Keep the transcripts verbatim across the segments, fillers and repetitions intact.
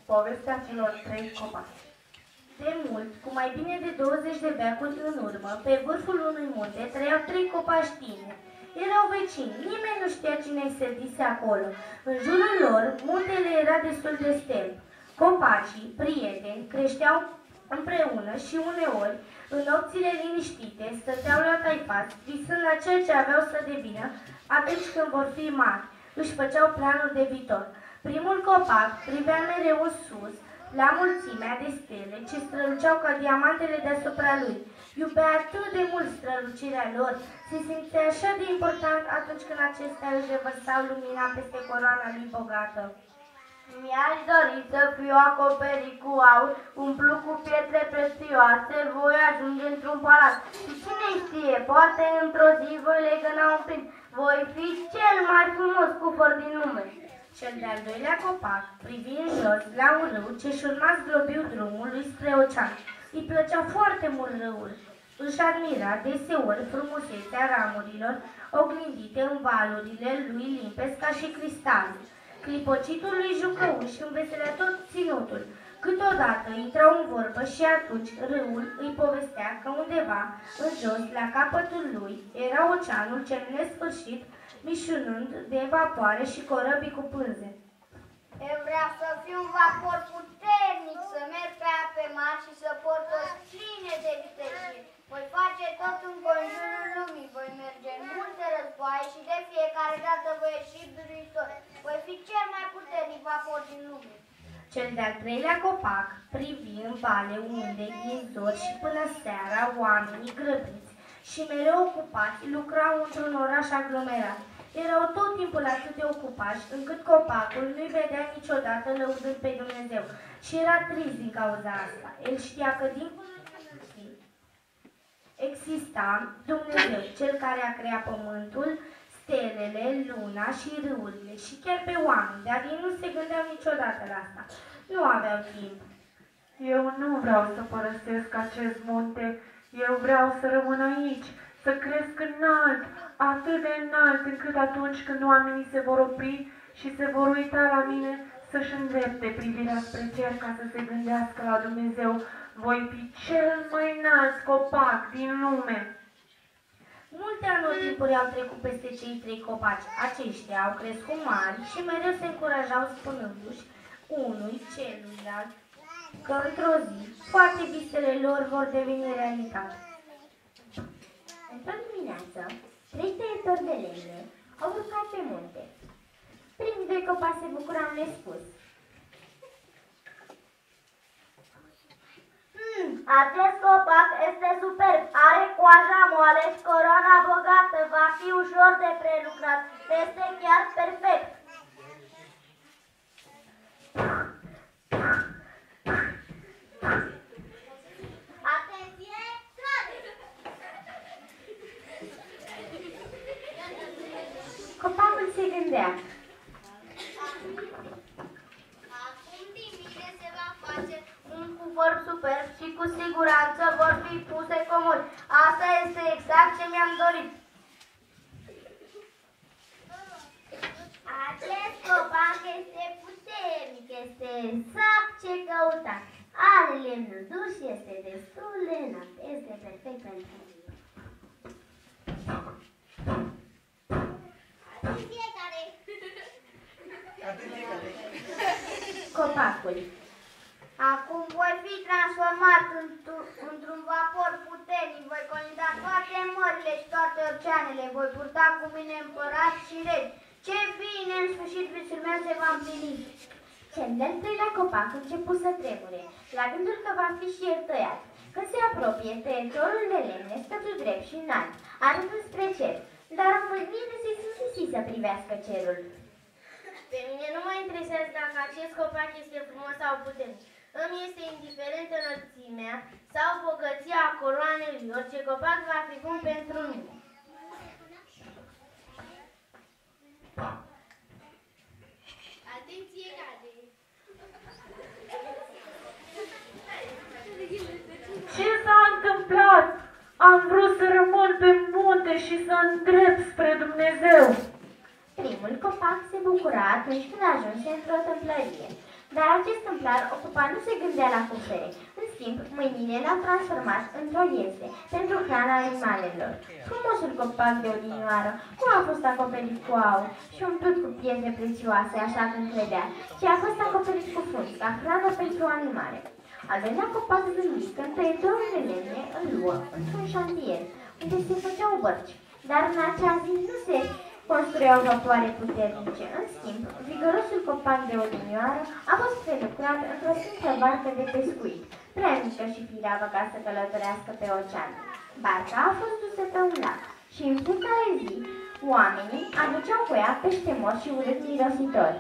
Povestea celor trei copaci. De mult, cu mai bine de douăzeci de veacuri în urmă, pe vârful unui munte trăiau trei copaci tineri. Erau vecini, nimeni nu știa cine îi sădise acolo. În jurul lor, muntele era destul de stel. Copacii, prieteni, creșteau împreună și uneori, în nopțile liniștite, stăteau la taipas, visând la ceea ce aveau să devină atunci când vor fi mari. Își făceau planuri de viitor. Primul copac privea mereu în sus, la mulțimea de stele ce străluceau ca diamantele deasupra lui. Iubea atât de mult strălucirea lor, se simțea așa de important atunci când acestea își revărsau lumina peste coroana lui bogată. Mi-aș dori să fiu acoperit cu aur, umplu cu pietre prețioase, voi ajunge într-un palat. Și cine știe, poate într-o zi voi legăna un prinț, voi fi cel mai frumos cufăr din lume. Cel de-al doilea copac privi în jos la un râu ce-și urma zglobiu drumul lui spre ocean. Îi plăcea foarte mult râul. Își admira deseori frumusețea ramurilor oglindite în valurile lui limpezi ca și cristalul. Clipocitul lui jucăuș înveselea tot ținutul. Câteodată intrau în vorbă și atunci râul îi povestea că undeva, în jos, la capătul lui, era oceanul cel nesfârșit, mișunând de vapoare și corăbii cu pânze. Eu vreau să fiu un vapor puternic, să merg pe ape mari și să port o pline de vitejie. Voi face tot în conjurul lumii, voi merge în multe războaie și de fiecare dată voi ieși biruitor. Voi fi cel mai puternic vapor din lume. Cel de-al treilea copac privi în vale unde, din zor și până seara, oamenii grăbiți și mereu ocupați lucrau într-un oraș aglomerat. Erau tot timpul atât de ocupați încât copacul nu-i vedea niciodată lăudând pe Dumnezeu și era trist din cauza asta. El știa că dincolo exista Dumnezeu, cel care a creat pământul, stelele, luna și râurile și chiar pe oameni, dar ei nu se gândeau niciodată la asta. Nu aveau timp. Eu nu vreau să părăsesc acest munte, eu vreau să rămân aici, să cresc înalt, atât de înalt încât atunci când oamenii se vor opri și se vor uita la mine, să-și îndrepte privirea spre cer ca să se gândească la Dumnezeu. Voi fi cel mai înalt copac din lume. Multe anotimpuri au trecut peste cei trei copaci. Aceștia au crescut mari și mereu se încurajau spunându-și unui celuilalt că într-o zi toate visele lor vor deveni realitate. Într-o dimineață, trei tăietori de lemne au urcat pe munte. Primii doi copaci se bucurau nespus. Hmm, acest copac este superb, are coaja moale și coroana bogată, va fi ușor de prelucrat, este chiar perfect. Atenție, trage! Copacul se gândea. Acum din mine se va face un cufăr superb și cu siguranță vor fi puse comori. Asta este exact ce mi-am dorit. Acest copac este puternic, este exact ce căuta. Are lemnul dur și este destul de înalt. Este perfect pentru mine. Atenție care... Copacul. Acum voi fi transformat într-un vapor puternic, voi colida toate mările și toate oceanele, voi purta cu mine împărați și regi. Ce bine, în sfârșit visul meu se va împlini. Cel de-al treilea copac început să tremure, la gândul că va fi și el tăiat. Când se apropie, tăietorul de lemne stătu drept și înalt, arătând spre cer, dar în mâinile se simți să privească cerul. Pe mine nu mă interesează dacă acest copac este frumos sau puternic. Îmi este indiferentă înălțimea sau bogăția coroanei lui. Orice copac va fi bun pentru mine. Atenție, cade! Ce s-a întâmplat? Am vrut să rămân pe munte și să îndrept spre Dumnezeu. Primul copac se bucura atunci când ajunse într-o tâmplărie. Dar acest tâmplar ocupat nu se gândea la cufere. În schimb, mâinile l-au transformat într-o iese pentru hrana animalelor. Frumosul copac de odinioară nu a fost acoperit cu aur și umplut cu pietre prețioase, așa cum credea, ci a fost acoperit cu frunzi, ca hrană pentru animale. Al doilea copac zâmbit când tăietorul de lemne îl luă într-un șantier, unde se făceau bărci. Dar în acea zi nu se construiau vapoare puternice. În schimb, vigorosul copac de odinioară a fost prelucrat într-o simplă barcă de pescuit, prea mică și firavă ca să călătorească pe ocean. Barca a fost dusă pe un lac și în fiecare zi oamenii aduceau cu ea pește mort și urât mirositor.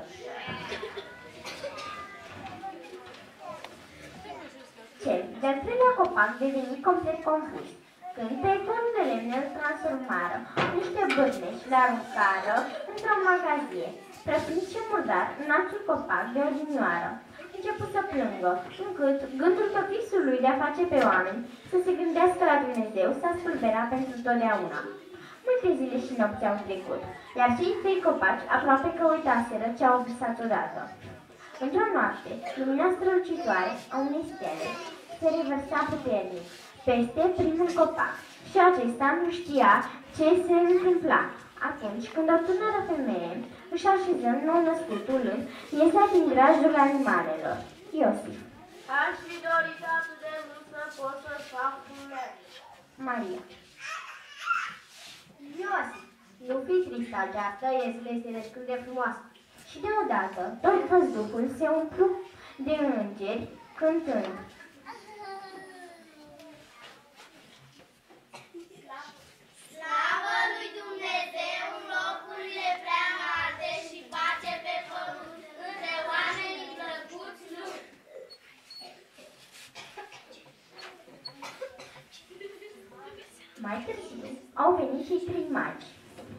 Cel de-al treilea copac deveni complet confuz. Când tăietorul de lemne îl transformară niște bârne și l-aruncară într-o magazie. Prăpind și murdar, înaltul copac de odinioară începu să plângă, încât gândul că visul lui de a face pe oameni să se gândească la Dumnezeu s-a spulberat pentru totdeauna. Multe zile și nopți au trecut, iar cei trei copaci aproape că uitaseră ce au visat odată. Într-o noapte, lumina strălucitoare a unei stele se revărsa puternic peste primul copac și acesta nu știa ce se întâmpla. Atunci când o tânără femeie își așeză nou-născutul în iesa din grajdul animalelor. Iosif. Aș fi dorit atât de mult să pot să-ți fac un lemn. Maria. Iosif, Nu fi trist, această iesele este destul de frumoasă. Și deodată, tot văzduhul se umplu de îngeri cântând. slavă lui Dumnezeu în locurile prea înalte și pace pe pământ între oamenii plăcuți lui. Mai târziu au venit și trei magi,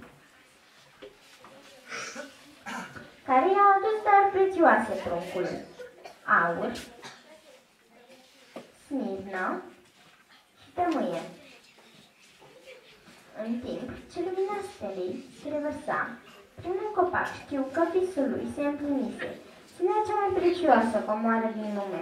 care i-au adus dar prețioase pruncului: aur, smirnă și tămâie. În timp ce lumina stelei se revărsa, primul copac știu că visul lui se împlinise. Ținea cea mai prețioasă comoară din lume.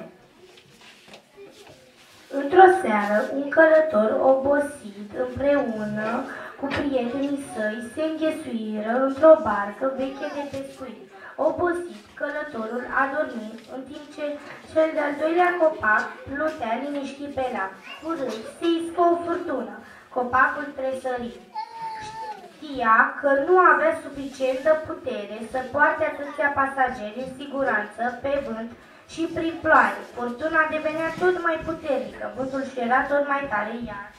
Într-o seară, un călător obosit împreună cu prietenii săi se înghesuiră într-o barcă veche de pescuit. Obosit, călătorul a dormit, în timp ce cel de-al doilea copac plutea liniștit pe lac. Curând se iscă o furtună. Copacul tresări. Știa că nu avea suficientă putere să poarte atâția pasageri în siguranță pe vânt și prin ploaie. Furtuna devenea tot mai puternică, vântul și era tot mai tare, iar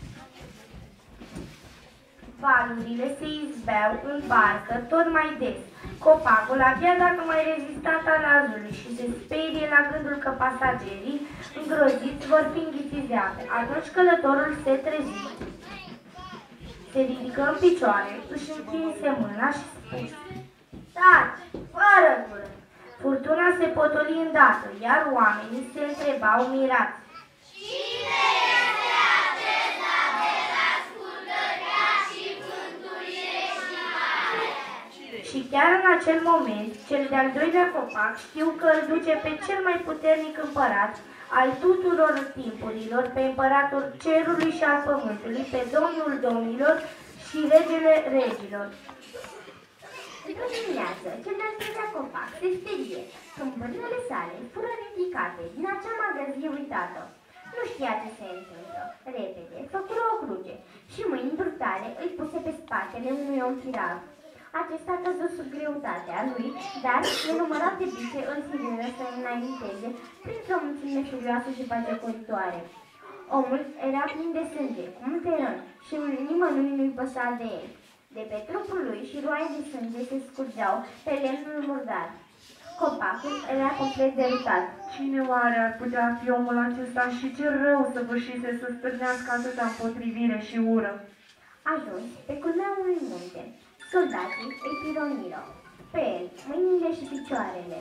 valurile se izbeau în barcă tot mai des. Copacul, abia dacă mai rezista talazului și se sperie la gândul că pasagerii îngroziți vor fi înghițiți de ape. Atunci călătorul se trezi, se ridică în picioare, își întinse mâna și spuse: taci, fără gură! Furtuna se potoli îndată, iar oamenii se întrebau mirați: Cine este acesta de ascultărea și vânturile și mare? Și chiar în acel moment, cel de-al doilea copac știu că îl duce pe cel mai puternic împărat al tuturor timpurilor, pe împăratul cerului și al pământului, pe domnul domnilor și regele regilor. Într-o dimineață, cel de-al treilea copac se sperie când bârnele sale fură ridicate din acea magazie uitată. Nu știa ce se întâmplă. Repede, făcură o cruce și mâini brutale îi puse pe spatele unui om firav. Acesta căzut sub greutatea lui, dar nenumărate bice îl sirână să înainteze printr-o mulțime furioasă și bagiocuritoare. Omul era plin de sânge, cu multe răni și nimănui nu-i păsa de el. De pe trupul lui și roaie de sânge se scurgeau pe lemnul murdar. Copacul era complet derutat. Cine oare ar putea fi omul acesta și ce rău săvârșise să stârnească atâta împotrivire și ură? Ajuns pe culmea unui munte, soldații îi pironiră pe el mâinile și picioarele.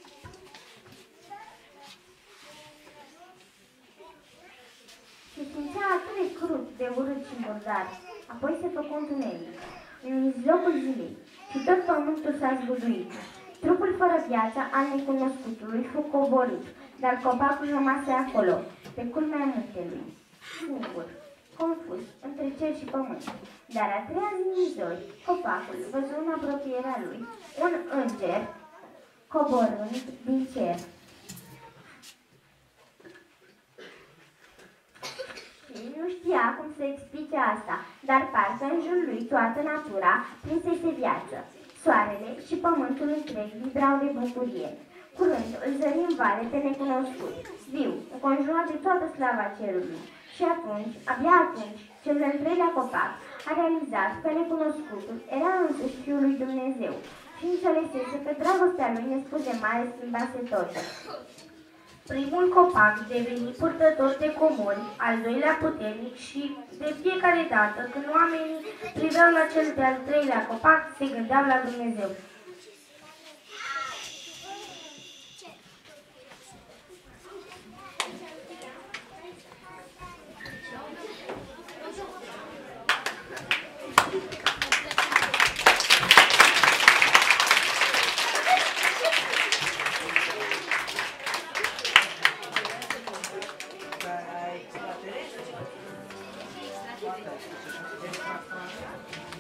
Și simțea atât de crud, de urât și murdar. Apoi se făcu întuneric, în mijlocul zilei, și tot pământul s-a zguduit. Trupul fără viață al necunoscutului fu coborât, dar copacul rămase acolo, pe culmea muntelui, singur, confuz, între cer și pământ. Dar a treia zi din zori, copacul văzu în apropierea lui un înger coborând din cer. Și nu știa cum să explice asta, dar parcă în jurul lui toată natura prinsese viață. Soarele și pământul întreg vibrau de bucurie. Curând îl zări în vale pe necunoscut, viu, înconjurat de toată slava cerului. Și atunci, abia atunci, cel de-al treilea copac a realizat că necunoscutul era însuși Fiul lui Dumnezeu și înțelesese că dragostea lui nespus de mare schimbase totul. Primul copac deveni purtător de comori, al doilea puternic și de fiecare dată când oamenii priveau la cel de-al treilea copac, se gândeau la Dumnezeu. Vai, vai,